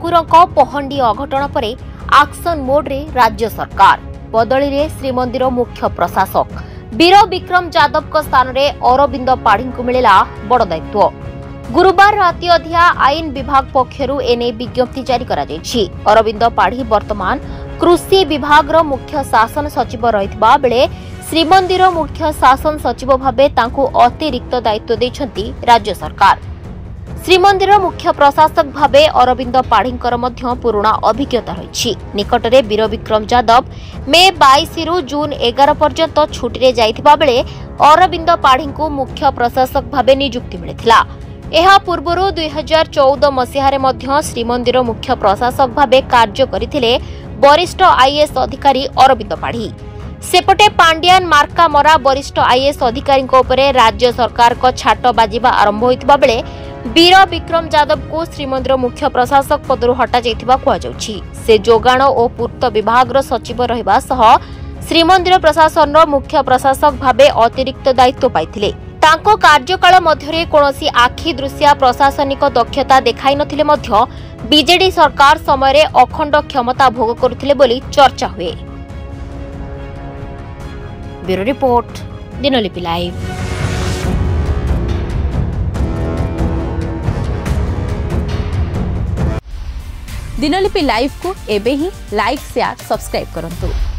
ठाकुरଙ୍କ पहंडी अघटन परे action mode रे राज्य सरकार बदली रे श्रीमंदिर मुख्य प्रशासक वीर विक्रम यादव को स्थान रे अरविंद पाढ़ी को मिला बड़ दायित्व। गुरुवार राति अधिया आईन विभाग पक्षरु एने विज्ञप्ति जारी करा जायछि। अरविंद पाढ़ी वर्तमान कृषि विभाग रो मुख्य शासन सचिव रहितबा बेले श्रीमंदिर मुख्य शासन सचिव भाबे तांकु अतिरिक्त दायित्व दैछंती राज्य सरकार। श्रीमंदिर मुख्य प्रशासक भाबे अरविंद पाढ़ींकर मध्य पुराणा अभिज्ञता रहिछि। निकटरे वीर विक्रम यादव मे 22 रु जून 11 पर्यंत छुट्टी रे जाइथिबा बेले अरविंद पाढ़ींकु मुख्य प्रशासक भाबे नियुक्ति मिलिथिला। एहा पूर्वरु 2014 मसिहारे मध्य श्रीमंदिर मुख्य प्रशासक भाबे कार्य करिथिले वरिष्ठ आईएएस अधिकारी अरविंद पाढ़ी। सेपटे पांड्यान मार्का मरा वरिष्ठ आईएएस अधिकारी राज्य सरकार को छाट बाजिबा आरंभ होइतिबा बेले वीर विक्रम यादव को श्रीमंदिर मुख्य प्रशासक पदरु हटा जाइतिबा कुआ जाउछि। से जोगाण और पूर्त विभाग रो सचिव रहिबा सह श्रीमंदिर प्रशासन रो मुख्य प्रशासक भाबे अतिरिक्त दायित्व पाइथिले। तांको कार्यकाल मध्यरे कोनोसी आखि दृश्य प्रशासनिक दक्षता देखाई नथिले मध्य बीजेडी सरकार समय रे अखंड क्षमता भोग करुथिले बोली चर्चा हुए। Bureau report Dinalipi live. Dinalipi live को एबे ही लाइक शेयर सब्सक्राइब करंतु।